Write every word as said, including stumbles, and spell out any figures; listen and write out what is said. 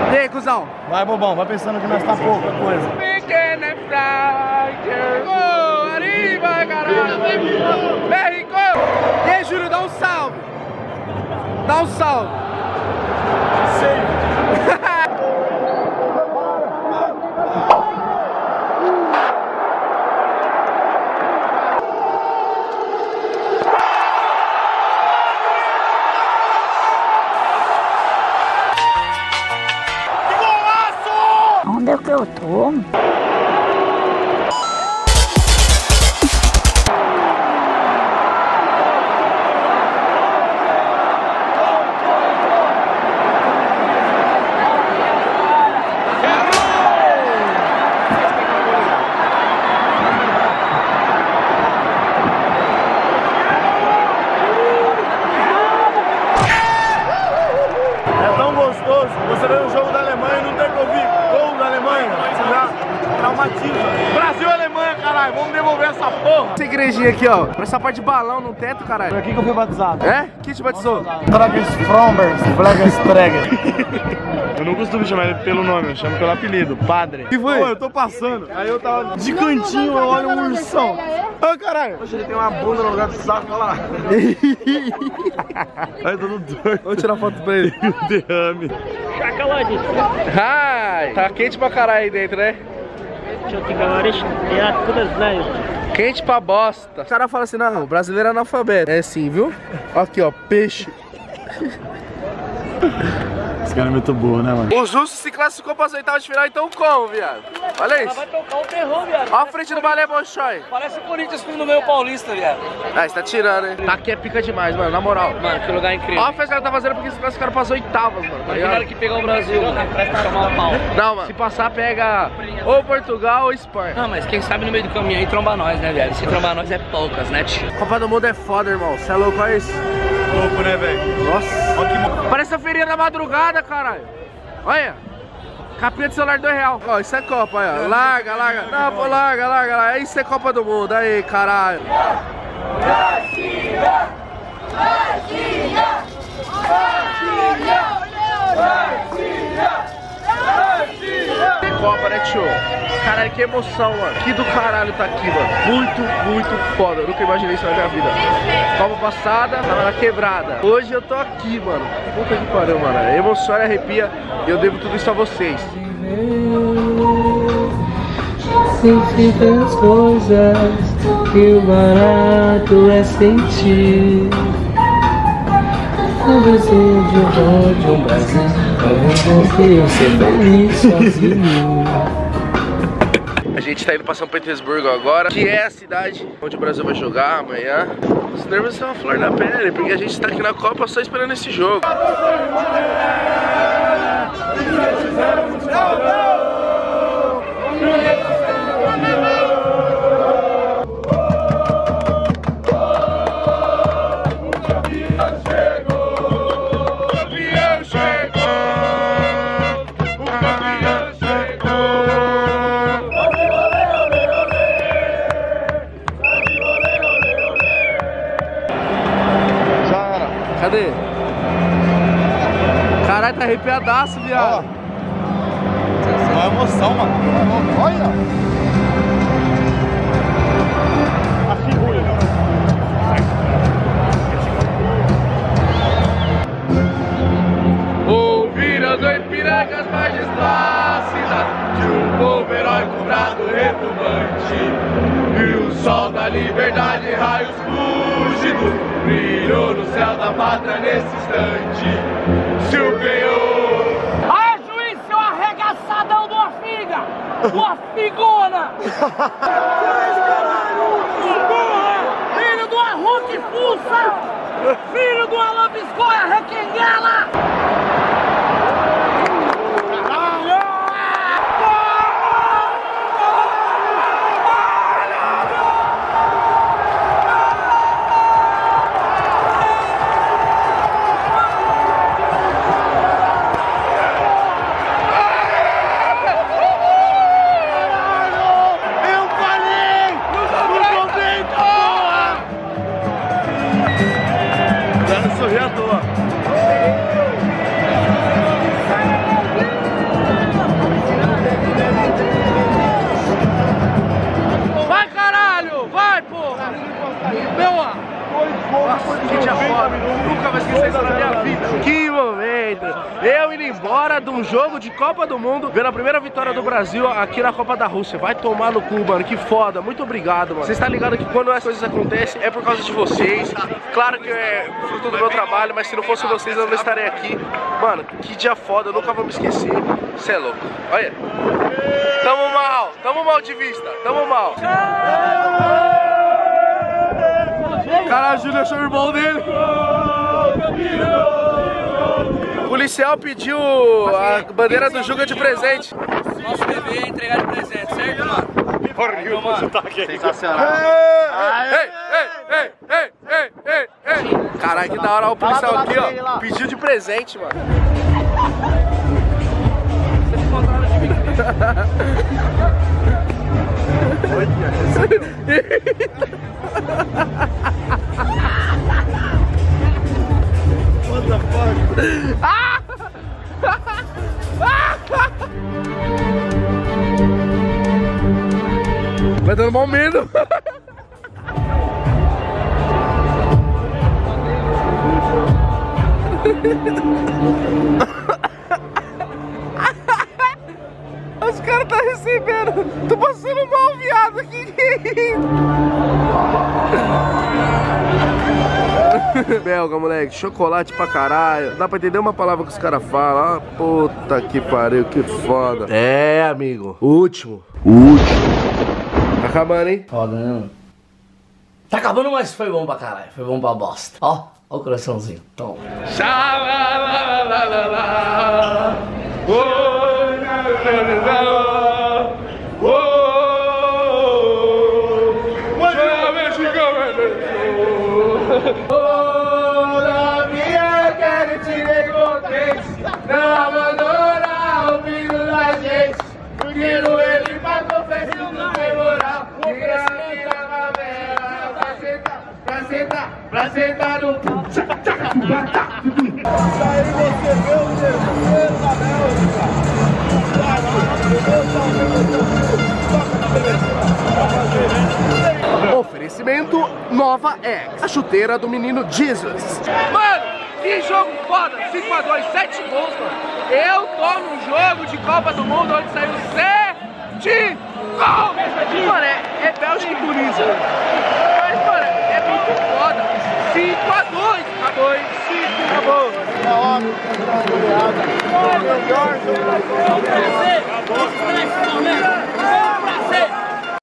E aí, cuzão? Vai, bobão, vai pensando que nós tá pouca coisa. Pequeno é fraco. Oh, arriba, caralho. México! E aí, Júlio, dá um salve. Dá um salve. Sei. Onde é que eu tô? É tão gostoso você ver um jogo da Alemanha e não ter que ouvir gol da Alemanha. Você já traumatiza. Brasil e Alemanha, caralho. Vamos devolver essa porra. Essa igrejinha aqui, ó. Parece essa parte de balão no teto, caralho. Foi aqui que eu fui batizado. É? Quem te batizou? Tragas Frombers, Blagas Träger. Eu não costumo chamar ele pelo nome, eu chamo pelo apelido, Padre. Que foi? Pô, eu tô passando, aí eu tava de cantinho, eu olho um ursão. Ô, caralho. Poxa, ele tem uma bunda no lugar do saco, olha lá. Aí eu tô no doido. Vou tirar foto pra ele. Derrame. Chocolate. Ai, tá quente pra caralho aí dentro, né? Chocolate. É todas velhas. Quente pra bosta. O cara fala assim, não, o brasileiro é analfabeto. É sim, viu? Aqui, ó, peixe. Esse cara é muito burro, né, mano? O Justo se classificou para as oitavas de final, então como, viado? Olha Ela isso. vai tocar o terror, viado. Olha a frente do Balé Bolshoi. Parece o Corinthians no meio paulista, viado. Ah, você tá tirando, hein? Tá aqui é pica demais, mano, na moral. Mano, que lugar incrível. Olha a festa que ela tá fazendo porque se classificaram para as oitavas, mano. Tá Imagina que pegar o Brasil, mano. Pra tomar pau. Não, mano. Se passar, pega ou Portugal ou Espanha. Não, mas quem sabe no meio do caminho aí tromba nós, né, viado? Se trombar nós é poucas, né, tio? Copa do Mundo é foda, irmão. Você é louco, olha isso. Louco, né, velho? Nossa. Olha que... Parece a feirinha da madrugada, caralho. Olha. Capinha de celular dois real. Ó, isso é Copa, olha. Larga, larga. Não, pô, larga, larga, larga. Isso é Copa do Mundo. Aí, caralho. Brasil! Brasil! Tem Copa, né, tio? Caralho, que emoção, mano. Que do caralho tá aqui, mano. Muito, muito foda. Eu nunca imaginei isso na minha vida. Copa passada, tava na quebrada. Hoje eu tô aqui, mano. Puta que pariu, mano. Emociona e arrepia. E eu devo tudo isso a vocês. Significa as coisas que o barato é sentir. Não preciso de um dom de um Brasil, mas não confio ser feliz sozinho. A gente tá indo pra São Petersburgo agora, que é a cidade onde o Brasil vai jogar amanhã. Os nervos estão a flor da pele, porque a gente tá aqui na Copa só esperando esse jogo. Cadê? Caralho, tá arrepiadaço, viado. É uma emoção, mano. Olha! A figura, né? Ouviram do Ipiranga as margens plácidas de um povo heróico, brado retumbante. E o sol da liberdade, raios fúlgidos, brilhou no céu da pátria nesse instante. Se o ganhou. Ah, juiz, seu arregaçadão de uma figa! Uma figona! Filho de uma Hulk fuça! Filho de uma lambisgoia requenguela! Sorri à toa. Eu indo embora de um jogo de Copa do Mundo, vendo a primeira vitória do Brasil aqui na Copa da Rússia. Vai tomar no cu, mano, que foda. Muito obrigado, mano. Você está ligado que quando essas coisas acontecem é por causa de vocês. Claro que é fruto do meu trabalho, mas se não fosse vocês eu não estaria aqui. Mano, que dia foda, eu nunca vou me esquecer. Cê é louco. Olha. Tamo mal, tamo mal de vista, tamo mal. Caralho, Júlio achou o irmão dele. O policial pediu a bandeira do Juga de presente. Nosso dever é entregar de presente, certo, mano? Sensacional. Ei, ei, ei, ei, ei, ei, ei. Caralho, que da hora o policial aqui, ó. Pediu de presente, mano. What the fuck? Ah! Vai dando mal medo. Os caras tá recebendo. Tô passando mal, viado. Que que é isso? Belga, moleque, chocolate pra caralho. Dá pra entender uma palavra que os caras falam. Ah, puta que pariu, que foda. É, amigo. Último. Último. Tá acabando, hein? Foda, né, mano? Tá acabando, mas foi bom pra caralho. Foi bom pra bosta. Ó, ó o coraçãozinho. Toma. Todavia quero te ver contente, não abandona o filho da gente, porque no ele pagou festa não tem moral, e a minha favela pra sentar, pra sentar, pra sentar no pu. Aí você vê o terceiro da Bélgica. Oferecimento Nova X, a chuteira do menino Jesus. Mano, que jogo foda! cinco a dois, sete gols, mano. Eu tô num jogo de Copa do Mundo onde saiu sete gols! Mano, é, é Bélgica e Tunísia. Mas, mano, é muito foda. cinco a dois, a dois, cinco, acabou. É óbvio que tá goleada. O melhor jogador. Vamos crescer! Vamos crescer!